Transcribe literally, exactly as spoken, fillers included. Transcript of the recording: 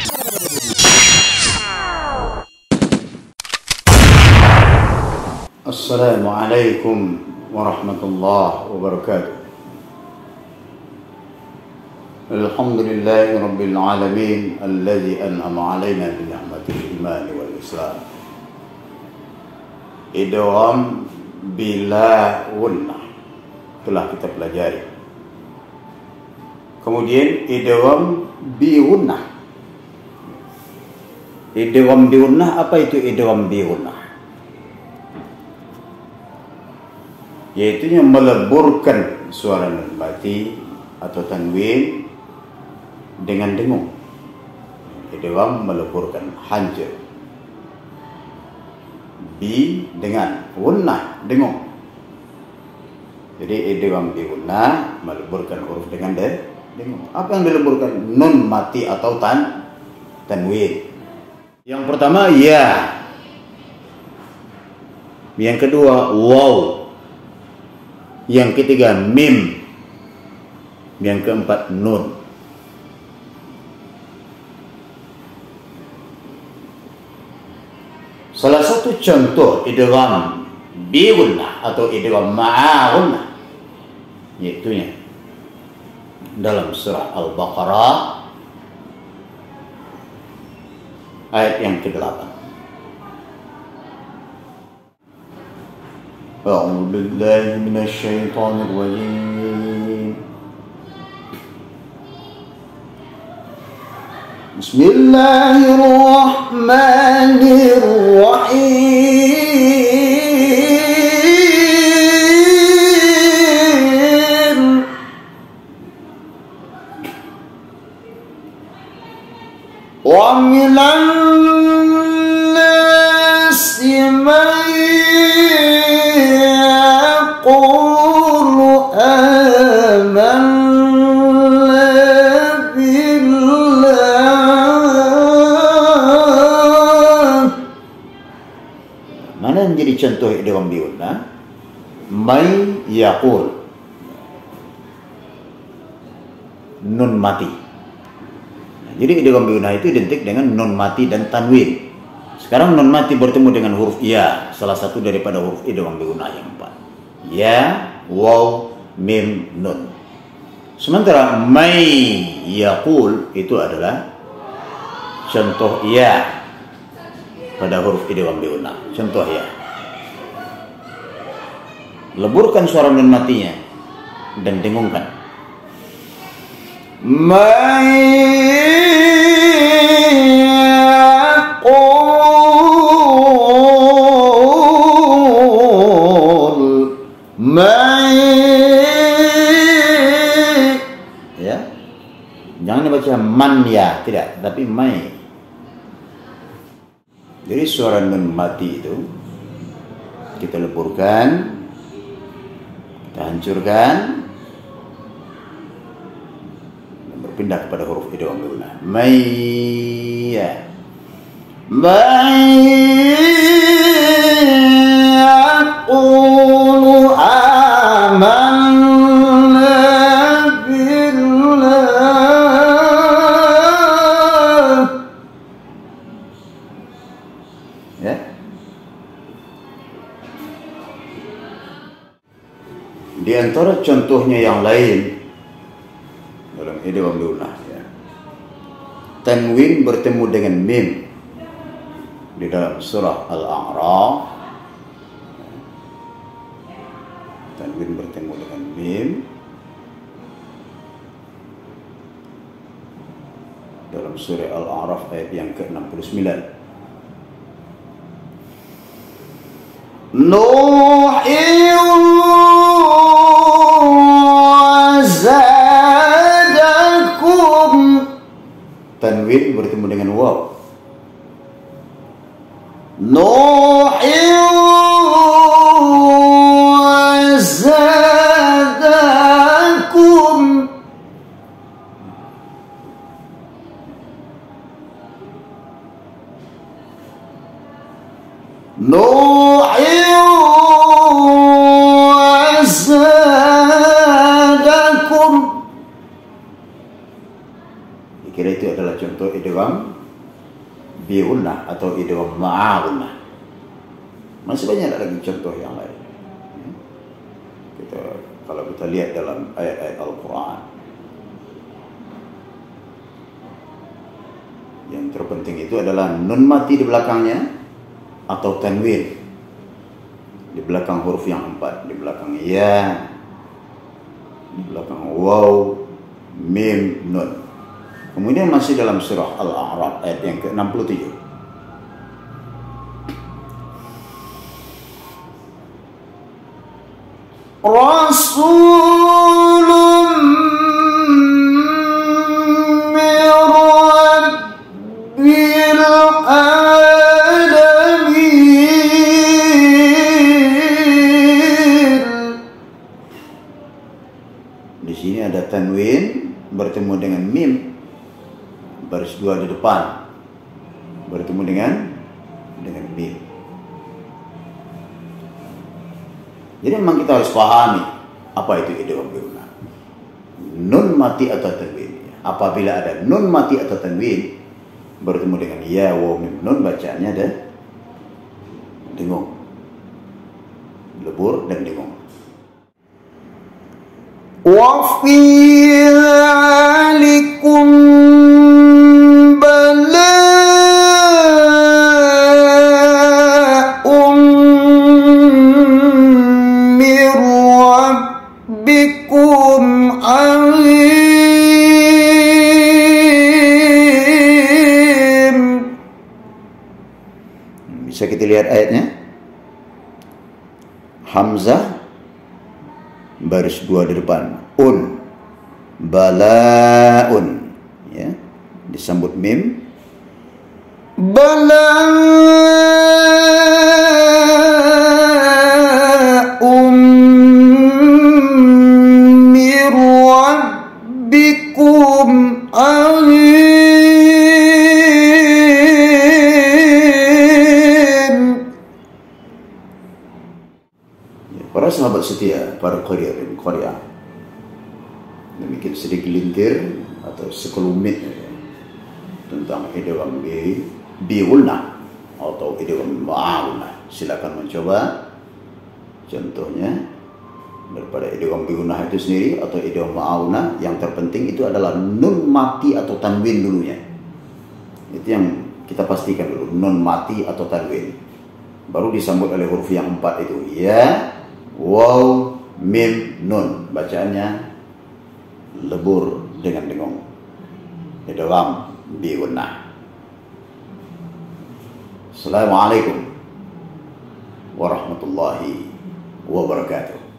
Assalamualaikum warahmatullahi wabarakatuh. Alhamdulillahi rabbil alamin alladzi an'ama 'alaina bi ni'matil iman wal islam. Idgham bila gunnah telah kita pelajari. Kemudian idgham bi gunnah. Idgham bi gunnah, apa itu idgham bi gunnah? Yaitu yang meleburkan suara nun mati atau tanwin dengan dengung. Idgham meleburkan, hancur. Bi dengan, gunnah dengung. Jadi idgham bi gunnah meleburkan huruf dengan dengung. Apa yang dileburkan? Nun mati atau tan tanwin. Yang pertama ya. Yang kedua waw. Yang ketiga mim. Yang keempat nun. Salah satu contoh idgham bi gunnah atau idgham ma'a gunnah yaitunya dalam surah Al-Baqarah ayat yang kedelapan. A'udzu billahi minasy syaithanir rajim. Bismillahirrahmanirrahim. Wa minan nasi man yaqulu amanna billah. Mana yang jadi contoh idgham bi gunnah? May yaqul, nun mati. Jadi idgham bi gunnah itu identik dengan nun mati dan tanwin. Sekarang nun mati bertemu dengan huruf ya, salah satu daripada huruf idgham bi gunnah yang empat. Ya, waw, mim, nun. Sementara may yaqul itu adalah contoh ya pada huruf idgham bi gunnah. Contoh ya. Leburkan suara nun matinya dan dengungkan. May yaqul may, ya, jangan dibaca man ya, tidak, tapi may. Jadi suara nun mati itu kita leburkan, kita hancurkan, dan berpindah kepada huruf idgham bi gunnah. May ya, may yaqulu amanna billah. Ya. Di antara contohnya yang lain dalam idgham bi gunnah, ya, tanwin bertemu dengan mim di dalam surah Al-A'raf. Tanwin bertemu dengan mim dalam surah Al-A'raf ayat yang ke enam puluh sembilan. Nuhin zadakum. Tanwin bertemu dengan waw. Nuhin zadakum. Nuhin zadakum. Dikira itu adalah contoh idgham bi'unnah atau idgham ma'agunnah. Masih banyak lagi contoh yang lain. Kita, kalau kita lihat dalam ayat-ayat Al-Quran, yang terpenting itu adalah nun mati di belakangnya atau tanwin di belakang huruf yang empat, di belakang ya, di belakang waw, mim, nun. Kemudian masih dalam surah Al-A'raf ayat yang ke enam puluh tujuh. Rasulun min Rabbil alamin. Di sini ada tanwin bertemu dengan mim, baris dua di depan bertemu dengan dengan mim. Jadi memang kita harus pahami apa itu idgham bi'unnah. Nun mati atau tanwin. Apabila ada nun mati atau tanwin bertemu dengan ya, waw, mim, nun, bacaannya ada dengung, lebur dan dengung. Wa fi dzalikum bala'un mir rabbikum azim. Bisa kita lihat ayatnya. Hamzah baris dua di depan, un, balaun, ya, disambut mim, balaun mir rabbikum azim. Para sahabat setia, para qari'ah dan qari'ah, demikian sedikit lintir atau sekelumit tentang idgham bi'unnah atau idgham ma'agunnah. Silakan mencoba contohnya daripada idgham bi'unnah itu sendiri atau idgham ma'agunnah. Yang terpenting itu adalah nun mati atau tanwin dulunya. Itu yang kita pastikan dulu, nun mati atau tanwin. Baru disambut oleh huruf yang empat itu, ya, waw, mim, nun. Bacaannya lebur dengan dengung. Idgham bi'unnah. Assalamualaikum warahmatullahi wabarakatuh.